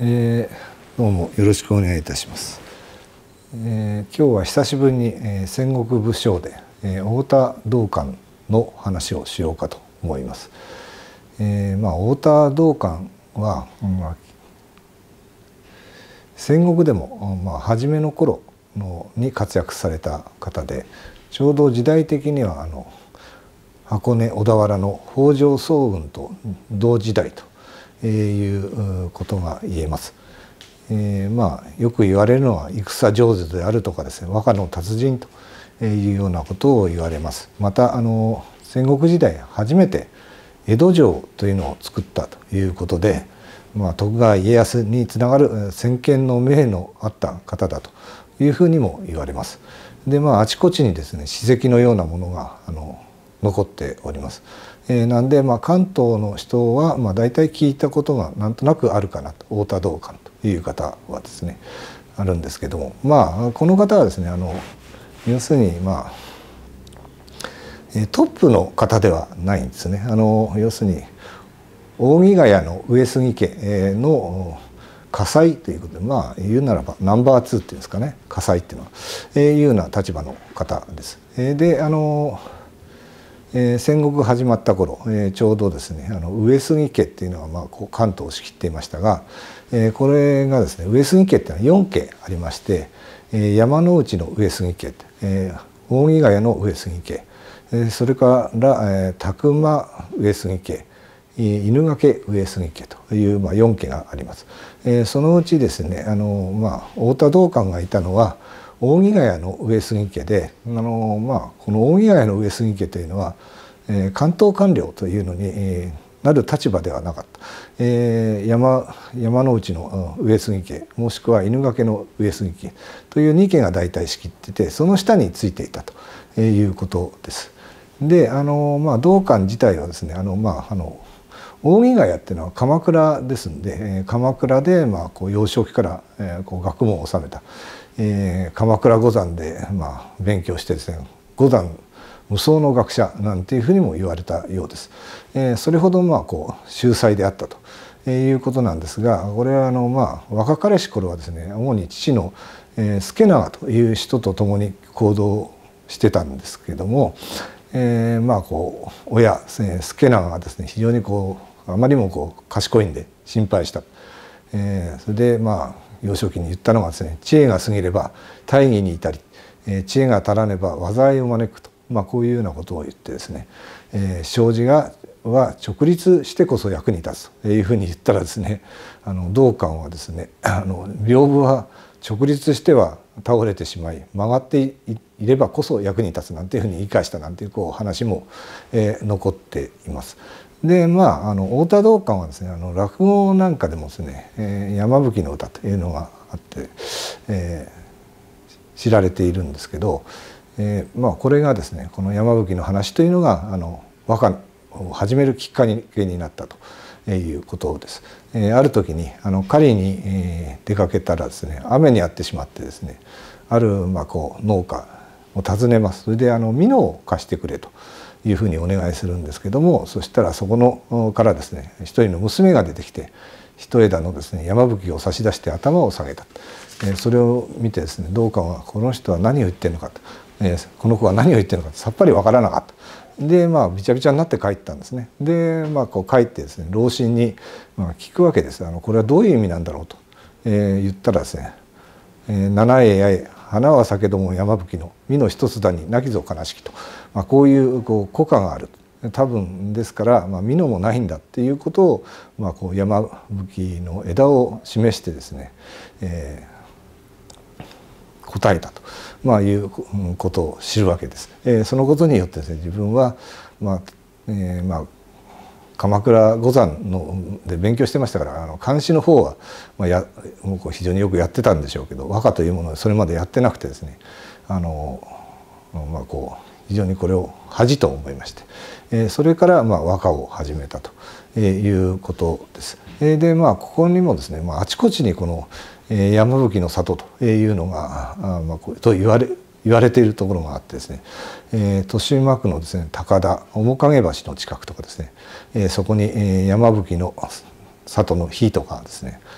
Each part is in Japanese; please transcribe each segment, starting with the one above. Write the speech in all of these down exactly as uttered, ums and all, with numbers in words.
えー、どうもよろしくお願いいたします。えー、今日は久しぶりに、えー、戦国武将で、えー、太田道灌の話をしようかと思います。えーまあ、太田道灌は、まあ、戦国でも、まあ、初めの頃のに活躍された方で、ちょうど時代的にはあの箱根小田原の北条早雲と同時代ということが言えます。えー、まあよく言われるのは戦上手であるとかですね、和歌の達人というようなことを言われます。またあの戦国時代初めて江戸城というのを作ったということで、まあ、徳川家康につながる先見の明のあった方だというふうにも言われます。でまああちこちにですね史跡のようなものがあの残っております。えー、なんで、まあ、関東の人は、まあ、大体聞いたことがなんとなくあるかなと、太田道灌という方はですねあるんですけども、まあこの方はですねあの要するにまあトップの方ではないんですね。あの要するに扇ヶ谷の上杉家の家宰ということで、まあ言うならばナンバーツーっていうんですかね、家宰っていうのは、えー、いうような立場の方です。えー、であのえー、戦国始まった頃、えー、ちょうどですねあの上杉家っていうのは、まあ、こう関東を仕切っていましたが、えー、これがですね上杉家っていうのはよん家ありまして、えー、山内の上杉家、えー、扇ヶ谷の上杉家、えー、それから、えー、宅間上杉家、犬ヶ家上杉家という、まあ、よん家があります。えー、そのうちですねあの、まあ、太田道灌がいたのは扇ヶ谷の上杉家で、あの、まあ、この扇ヶ谷の上杉家というのは、えー、関東官僚というのに、えー、なる立場ではなかった。えー、山山内の上杉家もしくは犬ヶ家の上杉家というに家が大体仕切ってて、その下についていたということです。であの、まあ、道灌自体はですねあの、まあ、あの扇ヶ谷っていうのは鎌倉ですんで、えー、鎌倉で、まあ、こう幼少期から、えー、こう学問を収めた。えー、鎌倉五山で、まあ、勉強してですね五山無双の学者なんていうふうにも言われたようです。えー、それほどまあこう秀才であったと、えー、いうことなんですが、これはあの、まあ、若かりし頃はですね主に父の、えー、助長という人と共に行動してたんですけども、えー、まあこう親助長がですね非常にこうあまりにもこう賢いんで心配した。えー、それでまあ幼少期に言ったのがですね知恵が過ぎれば大義に至り、えー、知恵が足らねば災いを招くと、まあ、こういうようなことを言ってですね、えー、障子がは直立してこそ役に立つというふうに言ったらですねあの道灌はですねあの屏風は直立しては倒れてしまい曲がっていればこそ役に立つなんていうふうに言い返したなんていうこう話も、えー、残っています。でまああの太田道灌はですねあの落語なんかでもですね、えー、山吹の歌というのがあって、えー、知られているんですけど、えー、まあこれがですねこの山吹の話というのがあの和歌を始めるきっかけになったということです。えー、ある時にあの狩りに、えー、出かけたらですね雨に遭ってしまってですねあるまあこう農家を訪ねます。それであの蓑を貸してくれというふうにお願いするんですけども、そしたらそこのからですね一人の娘が出てきて一枝のですね山吹を差し出して頭を下げた。えー、それを見てですね道灌はこの人は何を言ってるのかと、えー、この子は何を言ってるのかさっぱりわからなかった。でまあびちゃびちゃになって帰ったんですね。でまあこう帰ってですね老臣にまあ聞くわけです。あのこれはどういう意味なんだろうと、えー、言ったらですね「えー、七重やえ花は酒ども山吹の実の一つだに泣きぞ悲しき」と、まあ、こういうこう古歌がある。多分ですから、まあ、実のもないんだっていうことを、まあ、こう山吹の枝を示してですね、えー、答えたと、まあ、いうことを知るわけです。えー、そのことによってですね自分は、まあえーまあ、鎌倉五山ので勉強してましたからあの漢詩の方は、まあ、やもうこう非常によくやってたんでしょうけど和歌というものはそれまでやってなくてですねあの、まあ、こう非常にこれを恥と思いまして、えー、それからまあ和歌を始めたということです。えー、でまあここにもですね、まあ、あちこちにこの山吹の里というのがあ、まあ、こうと言われ言われているところがあってですね、えー、豊島区のですね高田面影橋の近くとかですね、えー、そこに、えー、山吹の里の碑とかですね、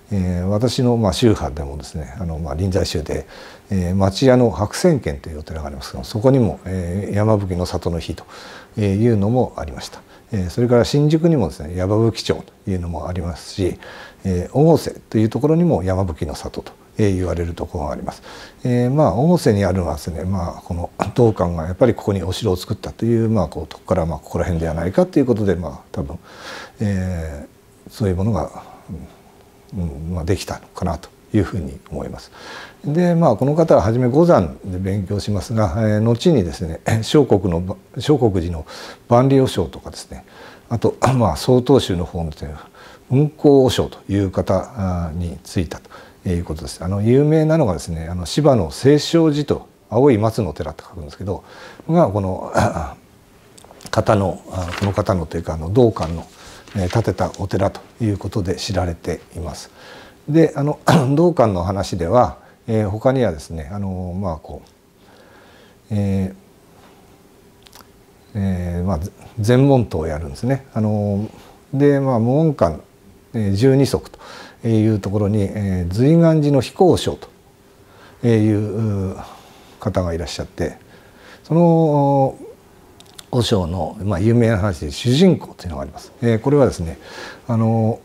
えー、私のまあ宗派でもですね、あのまあ臨済宗で、えー、町屋の白泉軒というお寺がありますが、そこにも、えー、山吹の里の日というのもありました。えー、それから新宿にもですね、山吹町というのもありますし、えー、越生というところにも山吹の里と言われるところがあります。えー、まあ越生にあるのはですね、まあこの道館がやっぱりここにお城を作ったというまあこうとこからまあここら辺ではないかということで、まあ多分、えー、そういうものが、うんまあ、できたのかなというふうに思います。でまあこの方は初め五山で勉強しますが、えー、後にですね聖国の聖国寺の万里和尚とかですね、あとまあ曹洞宗の方のですね雲光和尚という方についたということです。あの有名なのがですね、あの芝の清勝寺と青い松の寺と書くんですけどがこの方のこの方のというかあの道館の建てたお寺ということで知られています。であの道館の話では、えー、他にはですねあのまあこう、えーえー、まあ禅門徒をやるんですね。あのでまあ無音館十二足というところに、えー、瑞巌寺の飛行将という方がいらっしゃって、その和尚の、まあ、有名な話で主人公というのがあります。えー、これはですねあの、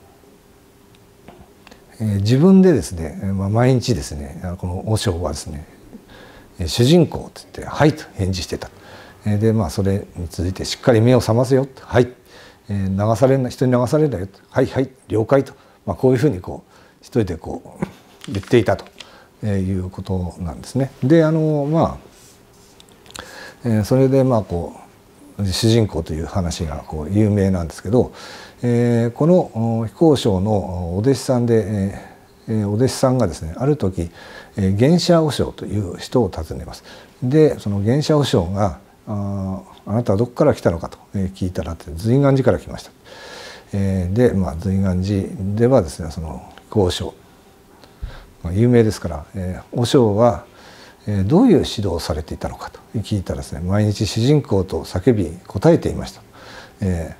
えー、自分でですね、まあ、毎日ですねこの和尚はですね主人公と言って「はい」と返事してた。でまあそれに続いてしっかり目を覚ませよ「はい」流されない人に流されないよ「はいはい了解」と、まあ、こういうふうにこう一人でこう言っていたということなんですね。であのまあ、えー、それでまあこう主人公という話がこう有名なんですけど、えー、この飛行将のお弟子さんで、えー、お弟子さんがですねある時玄社和尚という人を訪ねます。でその玄社和尚があ「あなたはどこから来たのか」と聞いたら瑞巌寺から来ました。えー、で、まあ、瑞巌寺ではですねその飛行将有名ですから、えー、和尚は、えー、どういう指導をされていたのかと聞いたらですね毎日主人公と叫び答えていました。え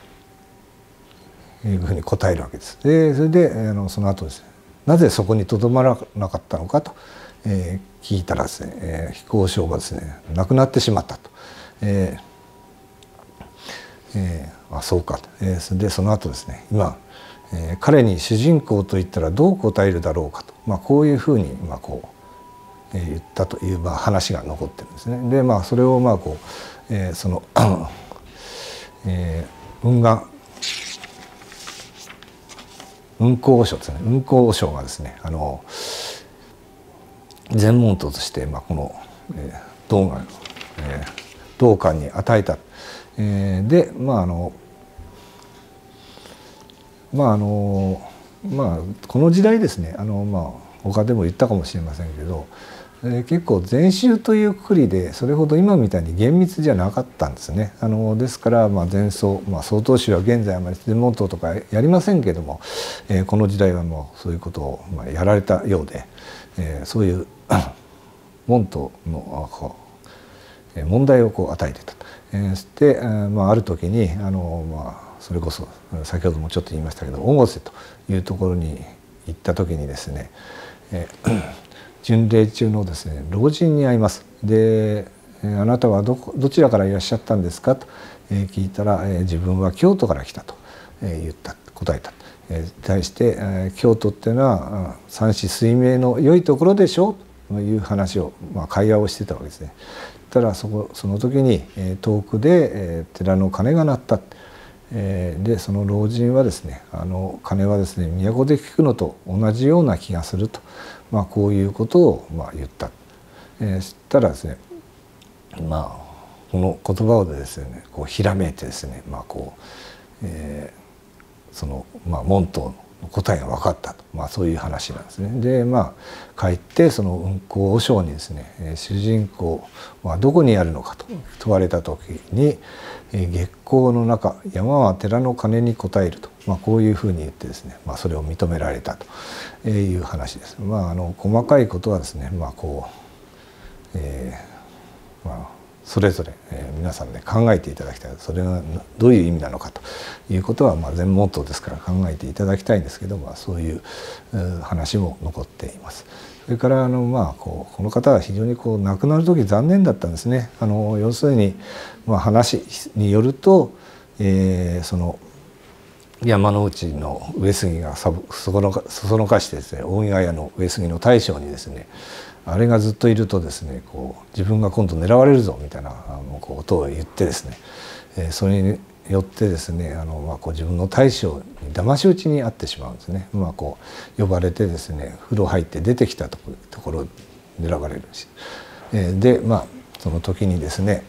ー、いうふうに答えるわけです。でそれであのその後ですねなぜそこにとどまらなかったのかと、えー、聞いたらですね、えー、飛行将がですね亡くなってしまったと。えーえー、あそうかと、えー、でその後ですね今、えー、彼に主人公と言ったらどう答えるだろうかと、まあ、こういうふうに、まあこうえー、言ったという、まあ、話が残ってるんですね。でまあそれをまあこう、えー、その、えー、雲岩雲光和尚ですね雲光和尚がですねあの禅門徒として、まあ、この、えー、道が、えー道館に与えた。えー、でまああのまああのまあこの時代ですねあのまあ他でも言ったかもしれませんけど、えー、結構禅宗というくくりでそれほど今みたいに厳密じゃなかったんですね。あのですからまあ禅僧、まあ、曹洞宗は現在あまり禅門徒とかやりませんけども、えー、この時代はもうそういうことをまあやられたようで、えー、そういう門徒のこう問題をこう与えてた。えー、で、まあ、ある時にあの、まあ、それこそ先ほどもちょっと言いましたけど越生というところに行った時にですね、えー、巡礼中のですね老人に会います。で「あなたはどこどちらからいらっしゃったんですか?」と聞いたら「自分は京都から来た」と言った答えた。えー、対して、えー「京都っていうのは山子水明の良いところでしょ?」という話を、まあ、会話をしてたわけですね。たらそこその時に、えー、遠くで、えー、寺の鐘が鳴った、えー、でその老人はですねあの鐘はですね都で聞くのと同じような気がすると、まあ、こういうことを、まあ、言った。えー、そしたらですねまあこの言葉をですねこうひらめいてですねまあこう、えー、その、まあ、門徒の答えが分かったと、まあ、そういう話なんですね。でまあ帰ってその雲光和尚にですね主人公はどこにあるのかと問われた時に月光の中山は寺の鐘に答えると、まあ、こういうふうに言ってですね、まあ、それを認められたという話です。まあ、あの細かいことはですね、まあこうえーまあ、 それぞれ、えー、皆さんね考えていただきたい。それがどういう意味なのかということは、まあ、全問答ですから考えていただきたいんですけど、まあ、そういう話も残っています。それからあの、まあ、こうこの方は非常にこう亡くなる時残念だったんですね。あの要するに、まあ、話によると、えー、その山之内の上杉がそそのかそそのかしてですね、大井ヶ谷の上杉の大将にですね、あれがずっといるとですね、こう自分が今度狙われるぞみたいなことを言ってですね、えー、それによってですね、あの、まあ、こう自分の大将に騙し討ちに遭ってしまうんですね。まあ、こう呼ばれてですね、風呂入って出てきたところを狙われるし、えー、でまあその時にですね、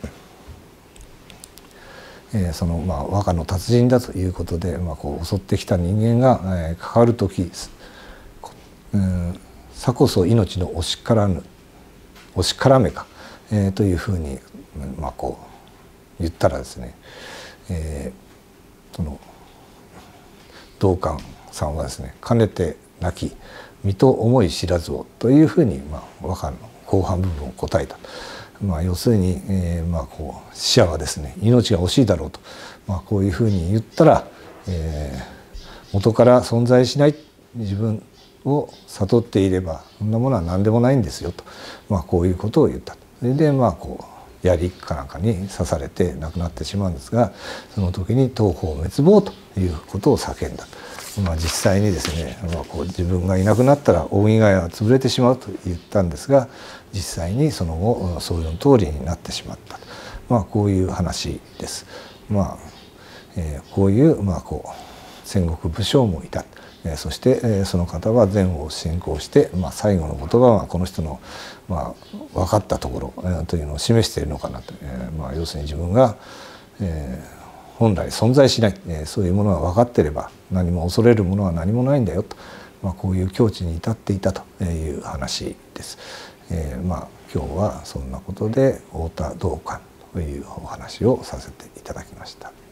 えー、そのまあ和歌の達人だということで、まあ、こう襲ってきた人間が、えー、かかる時、うん、さこそ命の惜しからぬ惜しからめか、えー、というふうに、まあ、こう言ったらですね、えー、その道灌さんはですね「かねてなき身と思い知らずを」というふうに、まあ、和歌の後半部分を答えた。まあ、要するに、えーまあ、こう死者はですね命が惜しいだろうと、まあ、こういうふうに言ったら、えー、元から存在しない自分を悟っていればそんなものは何でもないんですよと、まあ、こういうことを言った。それでまあこう槍かなんかに刺されて亡くなってしまうんですが、その時に東方滅亡ということを叫んだ。まあ、実際にですね、まあ、こう自分がいなくなったら大井ヶ谷は潰れてしまうと言ったんですが、実際にその後そういう通りになってしまった、まあ、こういう話です。まあえー、こういう、まあ、こう戦国武将もいた。そしてその方は善を信仰して、まあ、最後の言葉はこの人の、まあ、分かったところというのを示しているのかなと、えーまあ、要するに自分が、えー、本来存在しない、えー、そういうものが分かっていれば何も恐れるものは何もないんだよと、まあ、こういう境地に至っていたという話です。えー、まあ今日はそんなことで太田道灌というお話をさせていただきました。